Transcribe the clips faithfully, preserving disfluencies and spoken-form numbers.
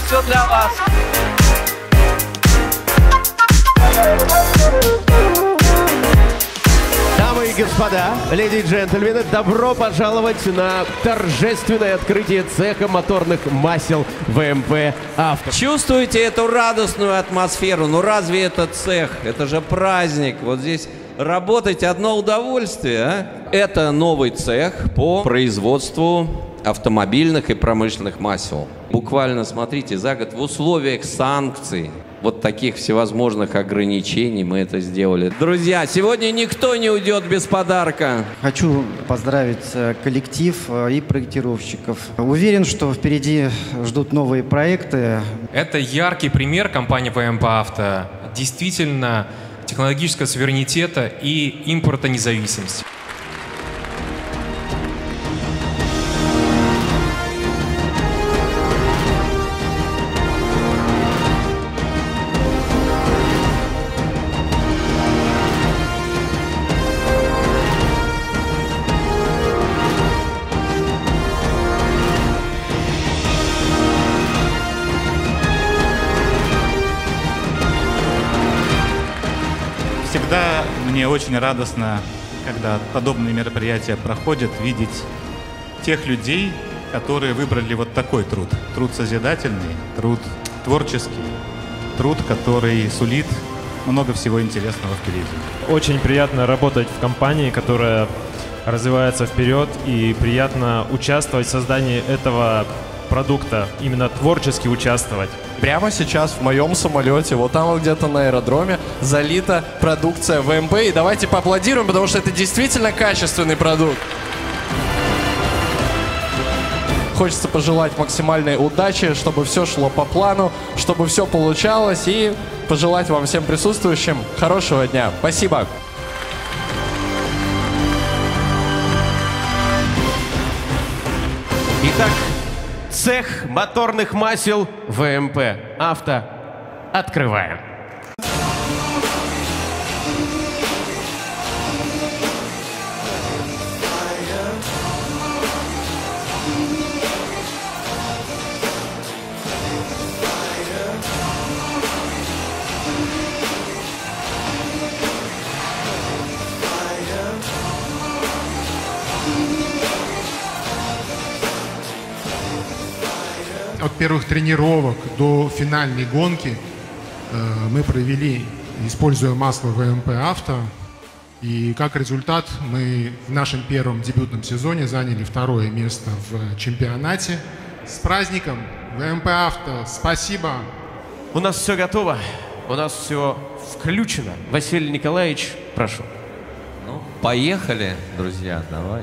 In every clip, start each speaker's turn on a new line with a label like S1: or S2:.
S1: все для вас.
S2: Дамы и господа, леди и джентльмены, добро пожаловать на торжественное открытие цеха моторных масел ВМП Авто.
S3: Чувствуете эту радостную атмосферу? Ну разве это цех? Это же праздник. Вот здесь работать одно удовольствие, а? Это новый цех по производству автомобильных и промышленных масел. Буквально, смотрите, за год в условиях санкций, вот таких всевозможных ограничений мы это сделали. Друзья, сегодня никто не уйдет без подарка.
S4: Хочу поздравить коллектив и проектировщиков. Уверен, что впереди ждут новые проекты.
S5: Это яркий пример компании ВМП Авто. Действительно, технологического суверенитета и импортонезависимости.
S6: Всегда мне очень радостно, когда подобные мероприятия проходят, видеть тех людей, которые выбрали вот такой труд. Труд созидательный, труд творческий, труд, который сулит много всего интересного впереди.
S7: Очень приятно работать в компании, которая развивается вперед, и приятно участвовать в создании этого продукта, именно творчески участвовать.
S8: Прямо сейчас в моем самолете, вот там вот где-то на аэродроме, залита продукция ВМП. И давайте поаплодируем, потому что это действительно качественный продукт. Хочется пожелать максимальной удачи, чтобы все шло по плану, чтобы все получалось, и пожелать вам всем присутствующим хорошего дня. Спасибо.
S2: Итак, цех моторных масел ВМП Авто открываем.
S9: От первых тренировок до финальной гонки э, мы провели, используя масло ВМП Авто. И как результат мы в нашем первом дебютном сезоне заняли второе место в чемпионате. С праздником! ВМП Авто, спасибо!
S2: У нас все готово, у нас все включено. Василий Николаевич, прошу.
S3: Ну, поехали, друзья, давай.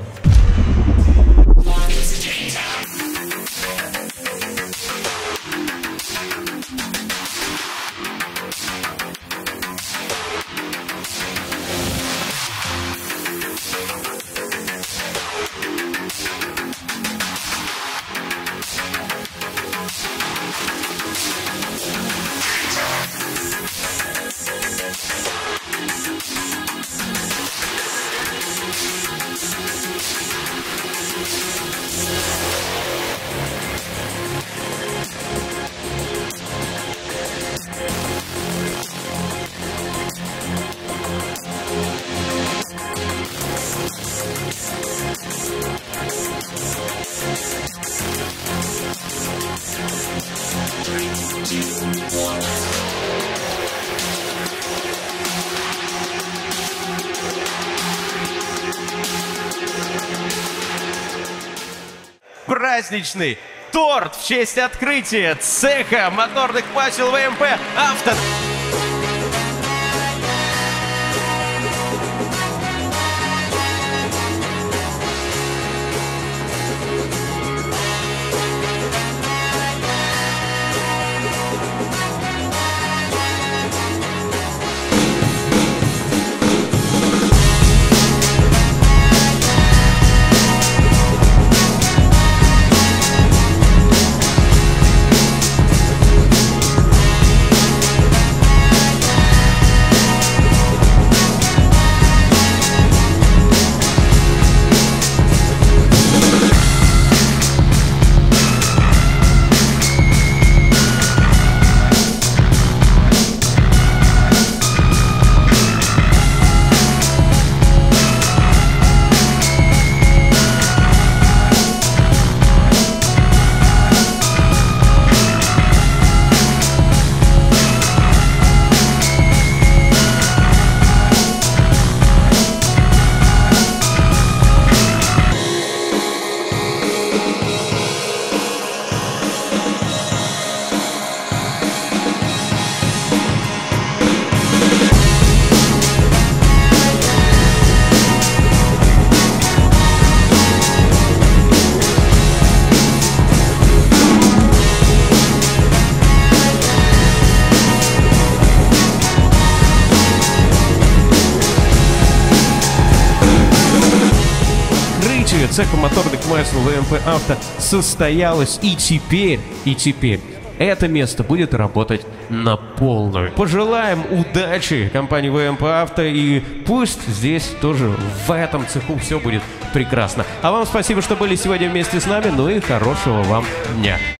S2: Праздничный торт в честь открытия цеха моторных масел ВМП Авто. цеха моторных масел вэ эм пэ Авто состоялось, и теперь, и теперь это место будет работать на полную. Пожелаем удачи компании вэ эм пэ Авто, и пусть здесь тоже в этом цеху все будет прекрасно. А вам спасибо, что были сегодня вместе с нами, ну и хорошего вам дня.